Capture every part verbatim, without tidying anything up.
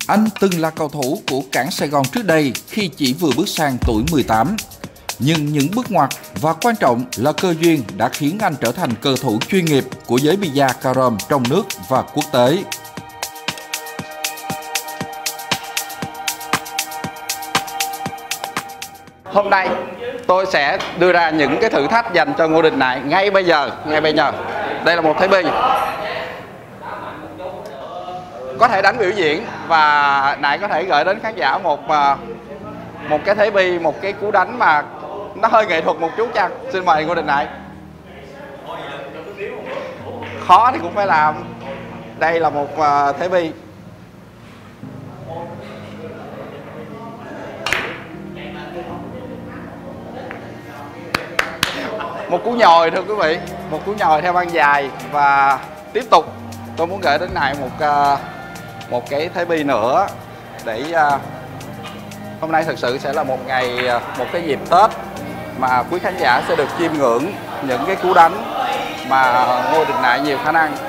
Anh từng là cầu thủ của Cảng Sài Gòn trước đây khi chỉ vừa bước sang tuổi mười tám. Nhưng những bước ngoặt và quan trọng là cơ duyên đã khiến anh trở thành cầu thủ chuyên nghiệp của giới bida carom trong nước và quốc tế. Hôm nay tôi sẽ đưa ra những cái thử thách dành cho Ngô Đình Nại ngay bây giờ, ngay bây giờ. Đây là một thế bi. Có thể đánh biểu diễn và Nại có thể gửi đến khán giả một một cái thế bi, một cái cú đánh mà nó hơi nghệ thuật một chút chăng? Xin mời Ngô Đình Nại. Khó thì cũng phải làm. Đây là một thế bi. Một cú nhồi thưa quý vị, một cú nhồi theo băng dài. Và tiếp tục tôi muốn gửi đến Nại một một cái thế bi nữa để uh, hôm nay thực sự sẽ là một ngày, một cái dịp Tết mà quý khán giả sẽ được chiêm ngưỡng những cái cú đánh mà Ngô Đình Nại nhiều khả năng.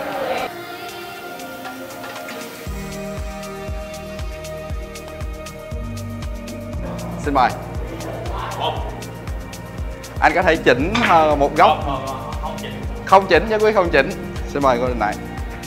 Xin mời. Anh có thể chỉnh một góc. Không chỉnh chứ quý, không chỉnh. Xin mời Ngô Đình Nại.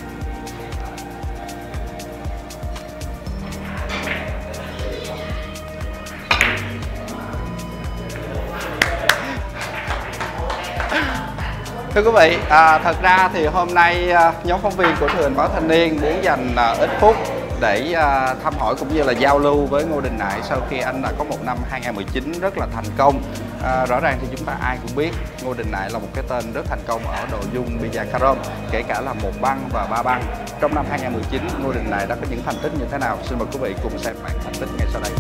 Thưa quý vị, à, thật ra thì hôm nay à, nhóm phóng viên của truyền hình Báo Thanh Niên muốn dành à, ít phút để à, thăm hỏi cũng như là giao lưu với Ngô Đình Nại sau khi anh đã có một năm hai không một chín rất là thành công. À, rõ ràng thì chúng ta ai cũng biết Ngô Đình Nại là một cái tên rất thành công ở nội dung bida carom, kể cả là một băng và ba băng. Trong năm hai không một chín, Ngô Đình Nại đã có những thành tích như thế nào? Xin mời quý vị cùng xem bản thành tích ngay sau đây.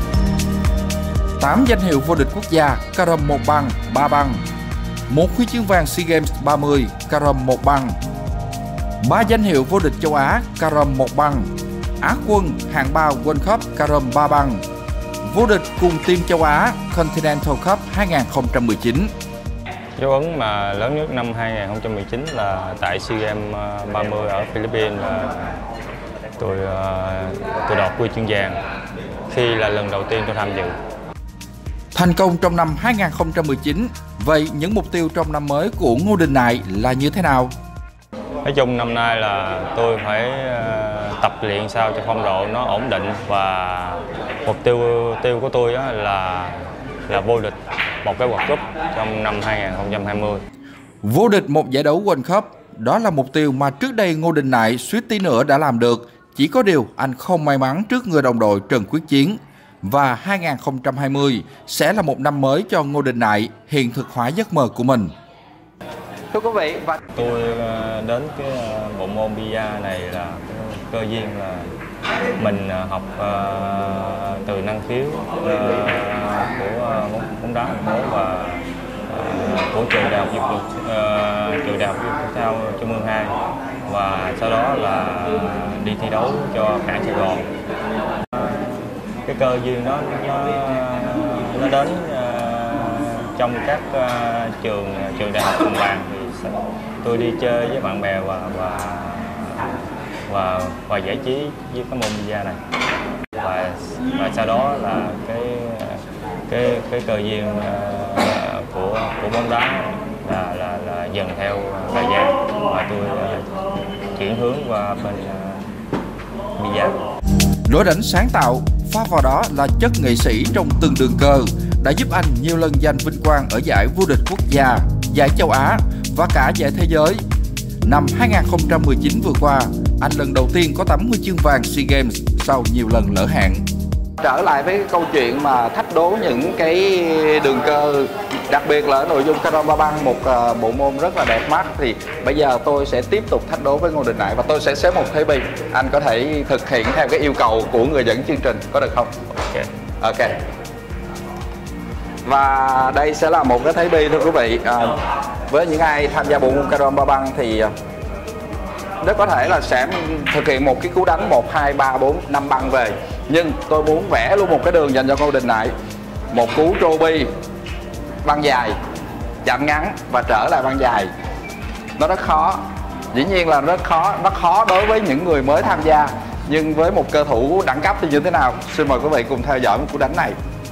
tám danh hiệu vô địch quốc gia carom một băng, ba băng. Một huy chương vàng SEA Games ba mươi carom một băng. Ba danh hiệu vô địch châu Á carom một băng. Á quân hạng ba World Cup carom ba băng. Vô địch cùng team châu Á Continental Cup hai không một chín. Dấu ấn mà lớn nhất năm hai không một chín là tại SEA Games ba mươi ở Philippines, là tôi tôi đoạt huy chương vàng khi là lần đầu tiên tôi tham dự. Thành công trong năm hai không một chín, vậy những mục tiêu trong năm mới của Ngô Đình Nại là như thế nào? Nói chung năm nay là tôi phải tập luyện sao cho phong độ nó ổn định, và mục tiêu tiêu của tôi là là vô địch một cái World Cup trong năm hai không hai không. Vô địch một giải đấu World Cup, đó là mục tiêu mà trước đây Ngô Đình Nại suýt tí nữa đã làm được. Chỉ có điều anh không may mắn trước người đồng đội Trần Quyết Chiến. Và hai không hai không sẽ là một năm mới cho Ngô Đình Nại hiện thực hóa giấc mơ của mình. Thưa quý vị, và tôi đến cái bộ môn bida này là cơ duyên là mình học từ năng khiếu của bóng đá thành phố và của trường đại học trường đại học thể thao Trung ương hai, và sau đó là đi thi đấu cho Cảng Sài Gòn. Cái cơ duyên nó nó, nó đến uh, trong các uh, trường trường đại học cùng bàn, thì tôi đi chơi với bạn bè và và và, và giải trí với cái môn bida này, và và sau đó là cái cái cái cơ duyên uh, của của bóng đá là là là dần theo thời gian, và tôi uh, chuyển hướng qua bên uh, bida. Lối đánh sáng tạo pha vào đó là chất nghệ sĩ trong từng đường cơ đã giúp anh nhiều lần giành vinh quang ở giải vô địch quốc gia, giải châu Á và cả giải thế giới. Năm hai không một chín vừa qua, anh lần đầu tiên có tấm huy chương vàng SEA Games sau nhiều lần lỡ hẹn. Trở lại với cái câu chuyện mà thách đố những cái đường cơ, đặc biệt là ở nội dung carom ba băng, một uh, bộ môn rất là đẹp mắt, thì bây giờ tôi sẽ tiếp tục thách đố với Ngô Đình Nại và tôi sẽ xếp một thế bi. Anh có thể thực hiện theo cái yêu cầu của người dẫn chương trình, có được không? Ok. Ok. Và đây sẽ là một cái thế bi thưa quý vị. À, với những ai tham gia bộ môn carom ba băng thì rất có thể là sẽ thực hiện một cái cú đánh một, hai, ba, bốn, năm băng về. Nhưng tôi muốn vẽ luôn một cái đường dành cho Ngô Đình Nại. Một cú trô bi băng dài, chạm ngắn và trở lại băng dài. Nó rất khó. Dĩ nhiên là rất khó. Nó khó đối với những người mới tham gia. nhưng với một cơ thủ đẳng cấp thì như thế nào? Xin mời quý vị cùng theo dõi một cú đánh này.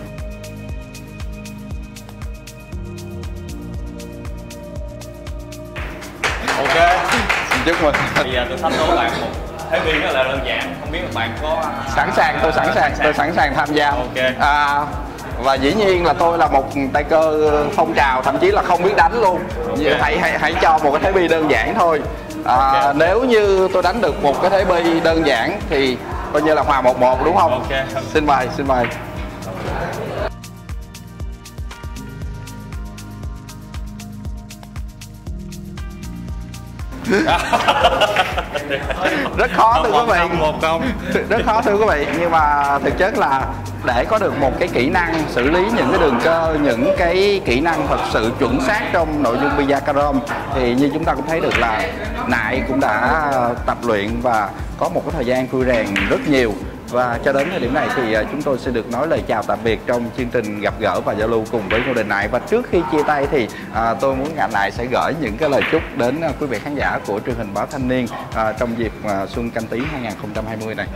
Ok, Xin chúc mừng. bây giờ tôi sắp đố bạn một thế bi rất là đơn giản, không biết các bạn có Sẵn sàng, tôi sẵn sàng, tôi sẵn sàng tham gia. Ok. À, và dĩ nhiên là tôi là một tay cơ phong trào, thậm chí là không biết đánh luôn. Okay. Hãy, hãy hãy cho một cái thế bi đơn giản thôi. À, Okay. Nếu như tôi đánh được một cái thế bi đơn giản thì coi như là hòa một một đúng không? Ok. Xin mời, xin mời. Rất khó thưa quý vị, một không rất khó thưa quý vị, nhưng mà thực chất là để có được một cái kỹ năng xử lý những cái đường cơ, những cái kỹ năng thật sự chuẩn xác trong nội dung bida carom thì như chúng ta cũng thấy được là Nại cũng đã tập luyện và có một cái thời gian khui rèn rất nhiều. Và cho đến thời điểm này thì chúng tôi sẽ được nói lời chào tạm biệt trong chương trình gặp gỡ và giao lưu cùng với Ngô Đình Nại. Và trước khi chia tay thì à, tôi muốn Ngạ Nại sẽ gửi những cái lời chúc đến à, quý vị khán giả của truyền hình Báo Thanh Niên à, trong dịp à, Xuân Canh Tý hai không hai không này.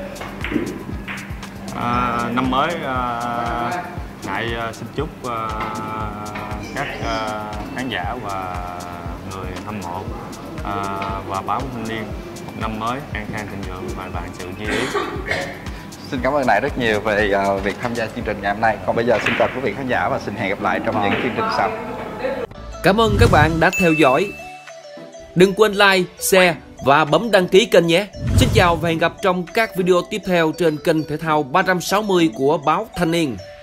à, Năm mới à, Nại xin chúc à, các à, khán giả và người hâm mộ à, và Báo Thanh Niên một năm mới an khang thịnh vượng và vạn sự như ý. Xin cảm ơn Nại rất nhiều về uh, việc tham gia chương trình ngày hôm nay. Còn bây giờ xin chào quý vị khán giả và xin hẹn gặp lại trong những chương trình sau. Cảm ơn các bạn đã theo dõi. Đừng quên like, share và bấm đăng ký kênh nhé. Xin chào và hẹn gặp trong các video tiếp theo trên kênh thể thao ba trăm sáu mươi của Báo Thanh Niên.